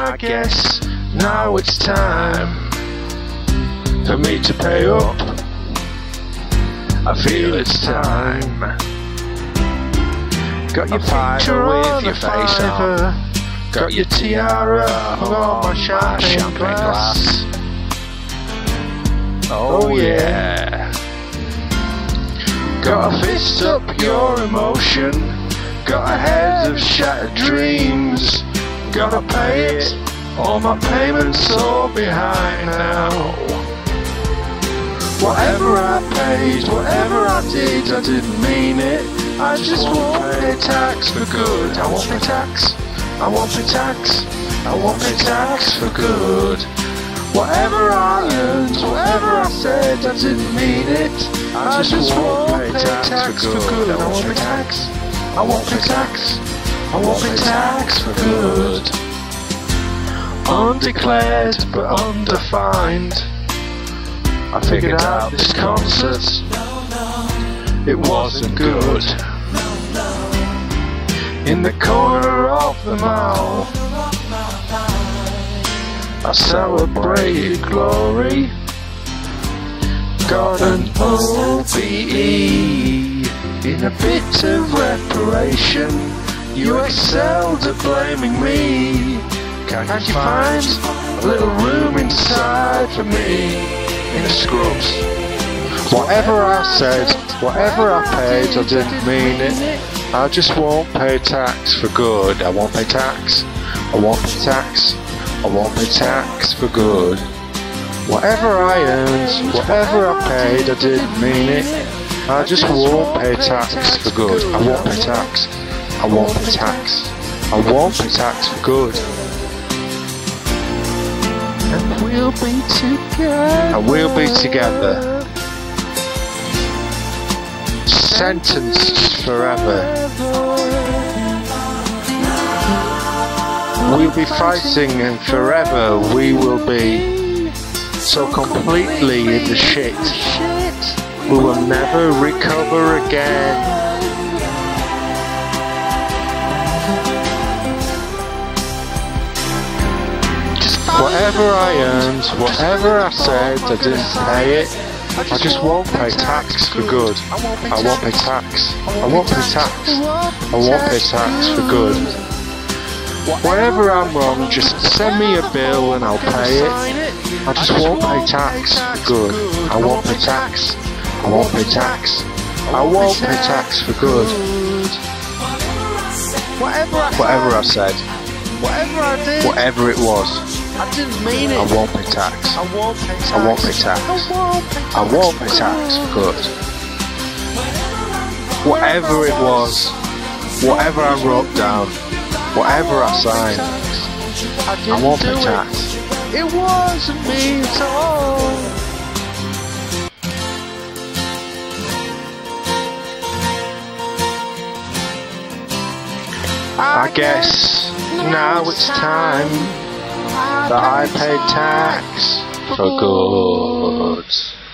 I guess now it's time for me to pay up. I feel it's time. Got your picture with your face on, got your tiara hung on my champagne glass. Oh yeah. Got a fist up your emotion, got a head of shattered dreams. Gotta pay it, all my payments are behind now. Whatever I paid, whatever I didn't mean it. I just won't pay tax for good. I won't pay tax, I won't pay tax, I won't pay tax for good. Whatever I earned, whatever I said, I didn't mean it. I just won't pay tax for good. I won't pay tax, I won't pay tax, I won't pay tax for good. Undeclared but undefined. I figured out this concert, it wasn't good. In the corner of the mall, I celebrated glory. Got an OBE in a bit of reparation. You excelled at blaming me. Can you find a little room inside for me in the scrubs? Whatever I said, whatever I paid, I didn't mean it. I just won't pay tax for good. I won't pay tax, I won't pay tax, I won't pay tax for good. Whatever I earned, whatever I paid, I didn't mean it. I just won't pay tax for good. I won't pay tax, I won't pay tax, I won't pay tax for good. And we'll be together. And we'll be together. Sentenced forever. We'll be fighting and forever we will be so completely in the shit. We will never recover again. Whatever I earned, whatever I said, I didn't pay it. I just won't pay tax for good. I won't pay tax. I won't pay tax. I won't pay tax for good. Wherever I'm wrong, just send me a bill and I'll pay it. I just won't pay tax for good. I won't pay tax. I won't pay tax. I won't pay tax for good. Whatever I said, whatever I did, whatever it was, I didn't mean it. I won't pay tax. I won't pay tax. I won't pay tax. I won't pay tax for good. Whatever it was, whatever I wrote down, whatever I signed, I won't pay tax. It wasn't me at all. I guess now it's time that I pay tax for good.